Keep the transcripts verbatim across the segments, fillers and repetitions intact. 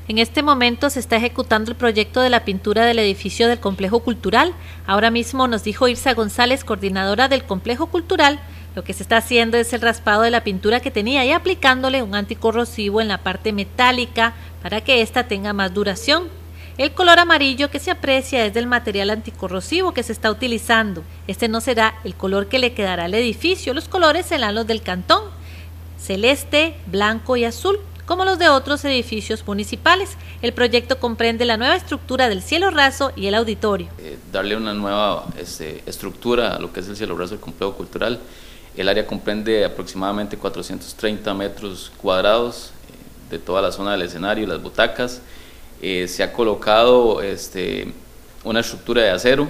En este momento se está ejecutando el proyecto de la pintura del edificio del Complejo Cultural. Ahora mismo nos dijo Irsa González, coordinadora del Complejo Cultural, lo que se está haciendo es el raspado de la pintura que tenía y aplicándole un anticorrosivo en la parte metálica para que ésta tenga más duración. El color amarillo que se aprecia es del material anticorrosivo que se está utilizando. Este no será el color que le quedará al edificio. Los colores serán los del cantón: celeste, blanco y azul, como los de otros edificios municipales. El proyecto comprende la nueva estructura del cielo raso y el auditorio. Eh, darle una nueva este, estructura a lo que es el cielo raso del Complejo Cultural. El área comprende aproximadamente cuatrocientos treinta metros cuadrados eh, de toda la zona del escenario y las butacas. Eh, se ha colocado este, una estructura de acero,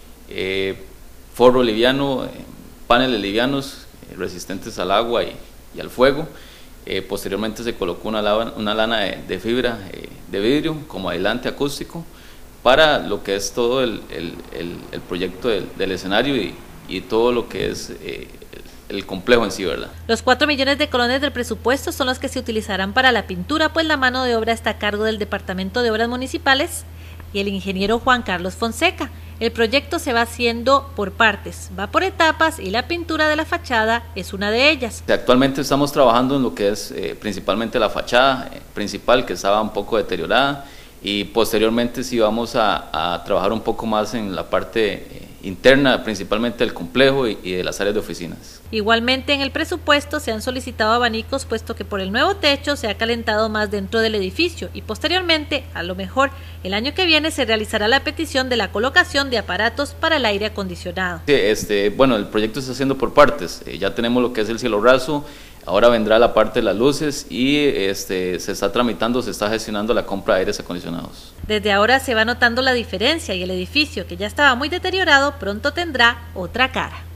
eh, forro liviano, eh, paneles livianos eh, resistentes al agua y, y al fuego. Eh, posteriormente se colocó una, lava, una lana de, de fibra eh, de vidrio como aislante acústico para lo que es todo el, el, el, el proyecto del, del escenario y, y todo lo que es eh, el complejo en sí, ¿verdad? Los cuatro millones de colones del presupuesto son los que se utilizarán para la pintura, pues la mano de obra está a cargo del Departamento de Obras Municipales y el ingeniero Juan Carlos Fonseca. El proyecto se va haciendo por partes, va por etapas y la pintura de la fachada es una de ellas. Actualmente estamos trabajando en lo que es eh, principalmente la fachada eh, principal, que estaba un poco deteriorada, y posteriormente sí vamos a, a trabajar un poco más en la parte eh, interna, principalmente del complejo y, y de las áreas de oficinas. Igualmente en el presupuesto se han solicitado abanicos, puesto que por el nuevo techo se ha calentado más dentro del edificio, y posteriormente, a lo mejor el año que viene, se realizará la petición de la colocación de aparatos para el aire acondicionado. Sí, este, bueno, el proyecto se está haciendo por partes. Eh, ya tenemos lo que es el cielo raso. Ahora vendrá la parte de las luces y este, se está tramitando, se está gestionando la compra de aires acondicionados. Desde ahora se va notando la diferencia y el edificio, que ya estaba muy deteriorado, pronto tendrá otra cara.